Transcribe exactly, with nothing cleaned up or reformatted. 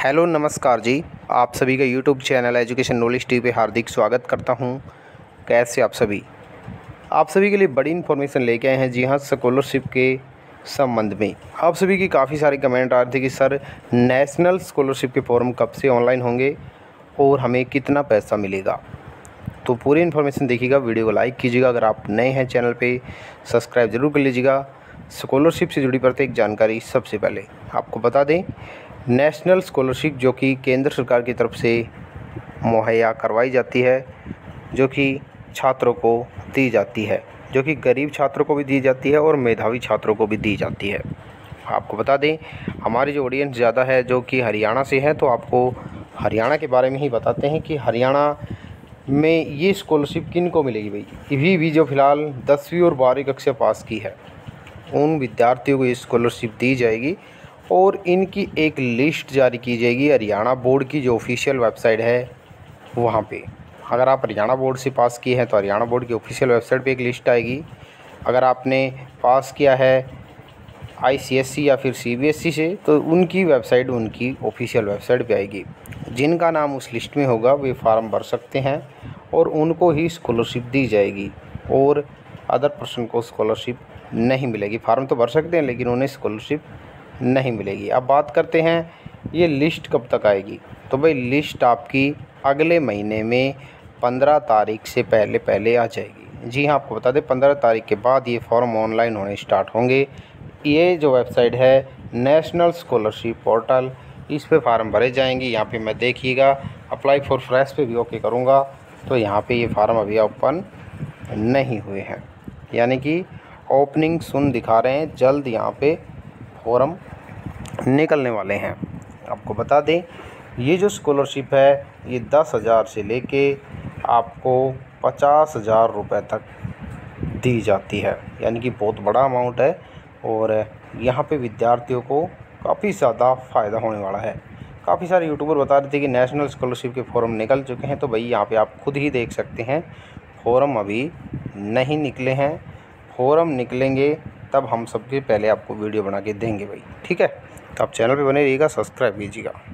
Hello नमस्कार जी। आप सभी का YouTube channel education knowledge TV पे हार्दिक स्वागत करता हूं। कैसे आप सभी आप सभी के लिए बड़ी इन्फॉर्मेशन लेके आए हैं। जी हां, स्कॉलरशिप के संबंध में आप सभी की काफ़ी सारे कमेंट आ रहे थे कि सर नेशनल स्कॉलरशिप के फॉर्म कब से ऑनलाइन होंगे और हमें कितना पैसा मिलेगा। तो पूरी इन्फॉर्मेशन देखिएगा, वीडियो को लाइक कीजिएगा। अगर आप नए हैं चैनल पे सब्सक्राइब ज़रूर कर लीजिएगा। स्कॉलरशिप से जुड़ी प्रत्येक जानकारी सबसे पहले आपको बता दें, नेशनल स्कॉलरशिप जो कि केंद्र सरकार की तरफ से मुहैया करवाई जाती है, जो कि छात्रों को दी जाती है, जो कि गरीब छात्रों को भी दी जाती है और मेधावी छात्रों को भी दी जाती है। आपको बता दें, हमारी जो ऑडियंस ज़्यादा है जो कि हरियाणा से है, तो आपको हरियाणा के बारे में ही बताते हैं कि हरियाणा में ये स्कॉलरशिप किन को मिलेगी। भाई अभी भी जो फ़िलहाल दसवीं और बारहवीं कक्षा पास की है, उन विद्यार्थियों को ये स्कॉलरशिप दी जाएगी और इनकी एक लिस्ट जारी की जाएगी हरियाणा बोर्ड की जो ऑफिशियल वेबसाइट है वहाँ पे। अगर आप हरियाणा बोर्ड से पास किए हैं तो हरियाणा बोर्ड की ऑफिशियल वेबसाइट पे एक लिस्ट आएगी। अगर आपने पास किया है आईसीएसई या फिर सीबीएसई से तो उनकी वेबसाइट उनकी ऑफिशियल वेबसाइट पे आएगी। जिनका नाम उस लिस्ट में होगा वे फार्म भर सकते हैं और उनको ही स्कॉलरशिप दी जाएगी और अदर पर्सन को स्कॉलरशिप नहीं मिलेगी। फार्म तो भर सकते हैं लेकिन उन्हें स्कॉलरशिप नहीं मिलेगी। अब बात करते हैं ये लिस्ट कब तक आएगी। तो भाई लिस्ट आपकी अगले महीने में पंद्रह तारीख से पहले पहले आ जाएगी। जी हाँ, आपको बता दें पंद्रह तारीख के बाद ये फॉर्म ऑनलाइन होने स्टार्ट होंगे। ये जो वेबसाइट है नेशनल स्कॉलरशिप पोर्टल, इस पे फार्म भरे जाएंगे। यहाँ पे मैं देखिएगा अप्लाई फॉर फ्रेश पे भी ओके करूँगा तो यहाँ पे ये फार्म अभी ओपन नहीं हुए हैं, यानी कि ओपनिंग सुन दिखा रहे हैं। जल्द यहाँ पे फॉर्म निकलने वाले हैं। आपको बता दें ये जो स्कॉलरशिप है ये दस हज़ार से लेके आपको पचास हज़ार रुपये तक दी जाती है, यानी कि बहुत बड़ा अमाउंट है और यहाँ पे विद्यार्थियों को काफ़ी ज़्यादा फ़ायदा होने वाला है। काफ़ी सारे यूट्यूबर बता रहे थे कि नेशनल स्कॉलरशिप के फॉर्म निकल चुके हैं, तो भाई यहाँ पे आप खुद ही देख सकते हैं फॉर्म अभी नहीं निकले हैं। फॉर्म निकलेंगे तब हम सबसे पहले आपको वीडियो बना के देंगे भाई, ठीक है। तो आप चैनल पे बने रहिएगा, सब्सक्राइब कीजिएगा।